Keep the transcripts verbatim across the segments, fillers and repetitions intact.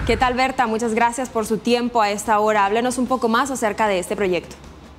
¿Qué tal, Berta? Muchas gracias por su tiempo a esta hora. Háblenos un poco más acerca de este proyecto.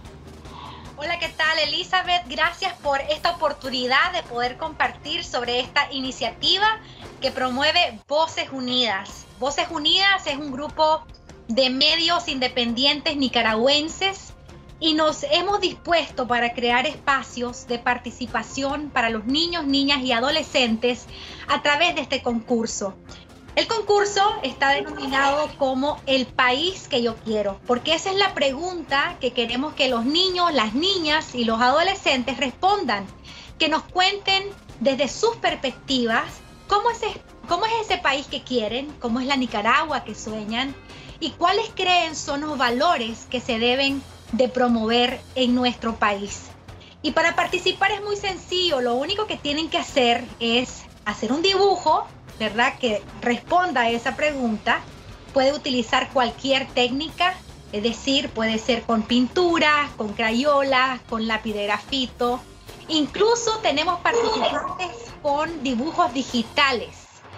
Hola, ¿qué tal, Elizabeth? Gracias por esta oportunidad de poder compartir sobre esta iniciativa que promueve Voces Unidas. Voces Unidas es un grupo de medios independientes nicaragüenses y nos hemos dispuesto para crear espacios de participación para los niños, niñas y adolescentes a través de este concurso. El concurso está denominado como El País que Yo Quiero, porque esa es la pregunta que queremos que los niños, las niñas y los adolescentes respondan, que nos cuenten desde sus perspectivas cómo es, cómo es ese país que quieren, cómo es la Nicaragua que sueñan y cuáles creen son los valores que se deben de promover en nuestro país. Y para participar es muy sencillo, lo único que tienen que hacer es hacer un dibujo, ¿verdad?, que responda a esa pregunta. Puede utilizar cualquier técnica, es decir, puede ser con pintura, con crayolas, con lápiz de grafito. Incluso tenemos participantes con dibujos digitales.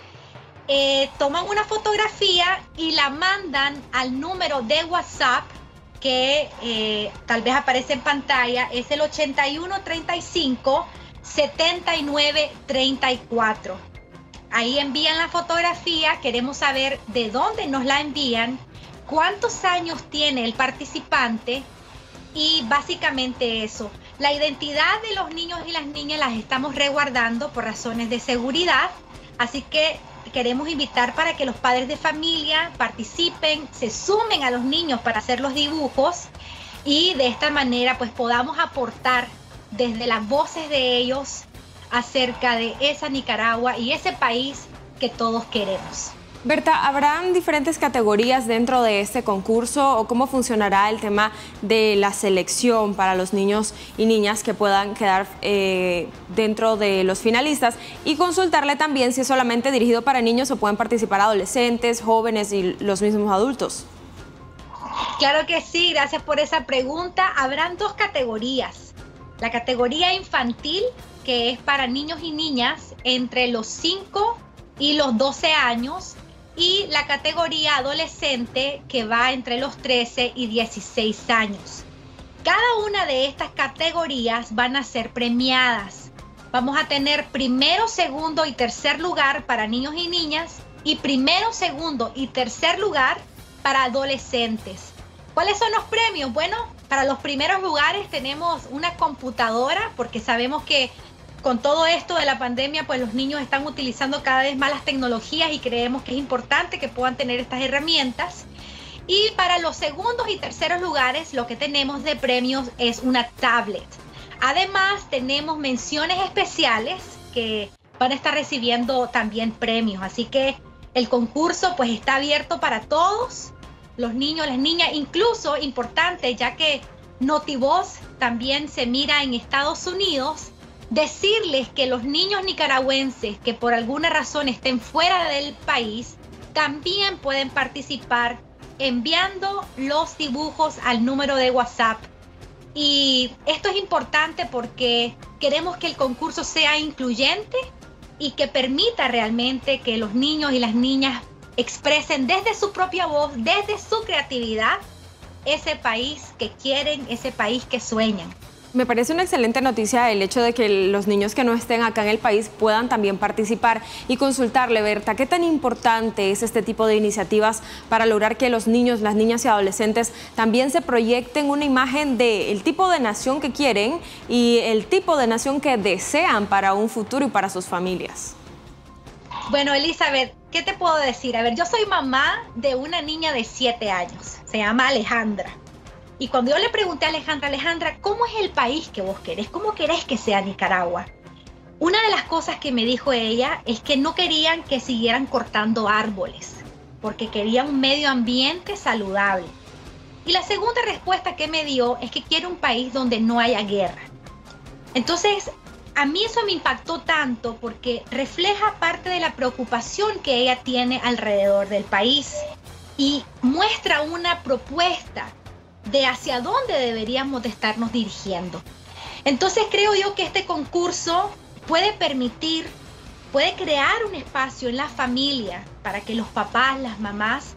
Eh, toman una fotografía y la mandan al número de WhatsApp que eh, tal vez aparece en pantalla, es el ochenta y uno treinta y cinco setenta y nueve treinta y cuatro. Ahí envían la fotografía, queremos saber de dónde nos la envían, cuántos años tiene el participante y básicamente eso. La identidad de los niños y las niñas las estamos resguardando por razones de seguridad, así que queremos invitar para que los padres de familia participen, se sumen a los niños para hacer los dibujos y de esta manera pues podamos aportar desde las voces de ellos acerca de esa Nicaragua y ese país que todos queremos. Berta, ¿habrán diferentes categorías dentro de este concurso o cómo funcionará el tema de la selección para los niños y niñas que puedan quedar eh, dentro de los finalistas? Y consultarle también si es solamente dirigido para niños o pueden participar adolescentes, jóvenes y los mismos adultos. Claro que sí, gracias por esa pregunta. Habrán dos categorías. La categoría infantil, que es para niños y niñas entre los cinco y los doce años, y la categoría adolescente, que va entre los trece y dieciséis años. Cada una de estas categorías van a ser premiadas. Vamos a tener primero, segundo y tercer lugar para niños y niñas y primero, segundo y tercer lugar para adolescentes. ¿Cuáles son los premios? Bueno, para los primeros lugares tenemos una computadora, porque sabemos que con todo esto de la pandemia, pues los niños están utilizando cada vez más las tecnologías y creemos que es importante que puedan tener estas herramientas. Y para los segundos y terceros lugares, lo que tenemos de premios es una tablet. Además, tenemos menciones especiales que van a estar recibiendo también premios. Así que el concurso pues está abierto para todos, los niños, las niñas, incluso importante, ya que Notivoz también se mira en Estados Unidos, decirles que los niños nicaragüenses que por alguna razón estén fuera del país también pueden participar enviando los dibujos al número de WhatsApp. Y esto es importante porque queremos que el concurso sea incluyente y que permita realmente que los niños y las niñas expresen desde su propia voz, desde su creatividad, ese país que quieren, ese país que sueñan. Me parece una excelente noticia el hecho de que los niños que no estén acá en el país puedan también participar y consultarle, Berta, ¿qué tan importante es este tipo de iniciativas para lograr que los niños, las niñas y adolescentes también se proyecten una imagen del tipo de nación que quieren y el tipo de nación que desean para un futuro y para sus familias? Bueno, Elizabeth, ¿qué te puedo decir? A ver, yo soy mamá de una niña de siete años, se llama Alejandra. Y cuando yo le pregunté a Alejandra, Alejandra, ¿cómo es el país que vos querés? ¿Cómo querés que sea Nicaragua? Una de las cosas que me dijo ella es que no querían que siguieran cortando árboles, porque querían un medio ambiente saludable. Y la segunda respuesta que me dio es que quiere un país donde no haya guerra. Entonces, a mí eso me impactó tanto porque refleja parte de la preocupación que ella tiene alrededor del país y muestra una propuesta de hacia dónde deberíamos de estarnos dirigiendo. Entonces creo yo que este concurso puede permitir, puede crear un espacio en la familia para que los papás, las mamás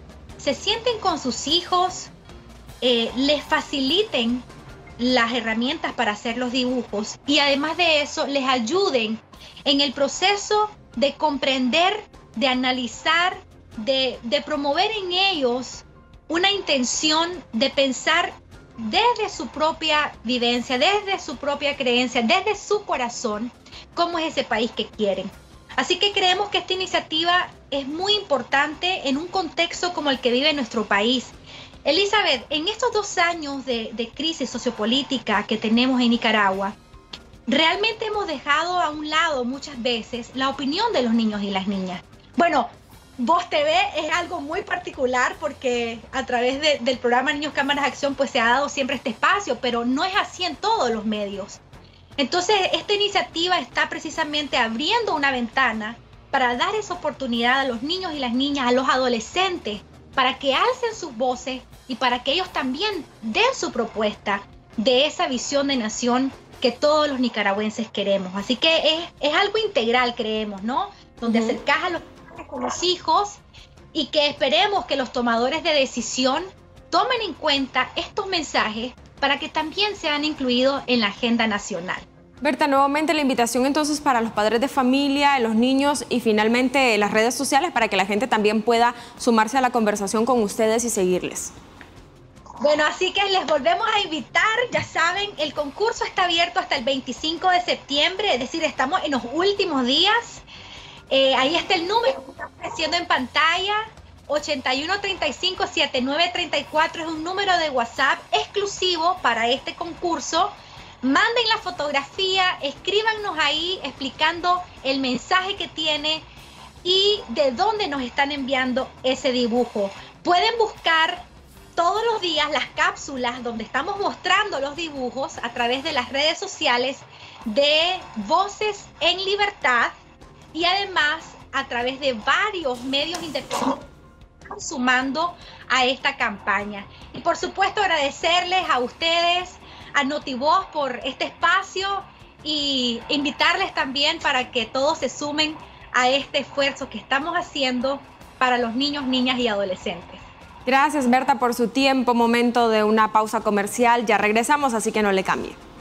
se sienten con sus hijos, eh, les faciliten las herramientas para hacer los dibujos y además de eso les ayuden en el proceso de comprender, de analizar, de, de promover en ellos una intención de pensar desde su propia vivencia, desde su propia creencia, desde su corazón, cómo es ese país que quieren. Así que creemos que esta iniciativa es muy importante en un contexto como el que vive nuestro país. Elizabeth, en estos dos años de, de crisis sociopolítica que tenemos en Nicaragua, realmente hemos dejado a un lado muchas veces la opinión de los niños y las niñas. Bueno, Voz T V es algo muy particular porque a través de, del programa Niños Cámaras Acción pues se ha dado siempre este espacio, pero no es así en todos los medios. Entonces, esta iniciativa está precisamente abriendo una ventana para dar esa oportunidad a los niños y las niñas, a los adolescentes, para que alcen sus voces y para que ellos también den su propuesta de esa visión de nación que todos los nicaragüenses queremos. Así que es, es algo integral, creemos, ¿no? Donde uh-huh. acercás a los padres con los hijos y que esperemos que los tomadores de decisión tomen en cuenta estos mensajes para que también sean incluidos en la agenda nacional. Berta, nuevamente la invitación entonces para los padres de familia, los niños y finalmente las redes sociales para que la gente también pueda sumarse a la conversación con ustedes y seguirles. Bueno, así que les volvemos a invitar, ya saben, el concurso está abierto hasta el veinticinco de septiembre, es decir, estamos en los últimos días. Eh, ahí está el número que está apareciendo en pantalla. ochenta y uno, treinta y cinco, setenta y nueve, treinta y cuatro es un número de WhatsApp exclusivo para este concurso. Manden la fotografía, escríbanos ahí explicando el mensaje que tiene y de dónde nos están enviando ese dibujo. Pueden buscar todos los días las cápsulas donde estamos mostrando los dibujos a través de las redes sociales de Voces en Libertad y además a través de varios medios independientes sumando a esta campaña. Y por supuesto agradecerles a ustedes, a Notivoz por este espacio y invitarles también para que todos se sumen a este esfuerzo que estamos haciendo para los niños, niñas y adolescentes. Gracias, Berta, por su tiempo. Momento de una pausa comercial. Ya regresamos, así que no le cambie.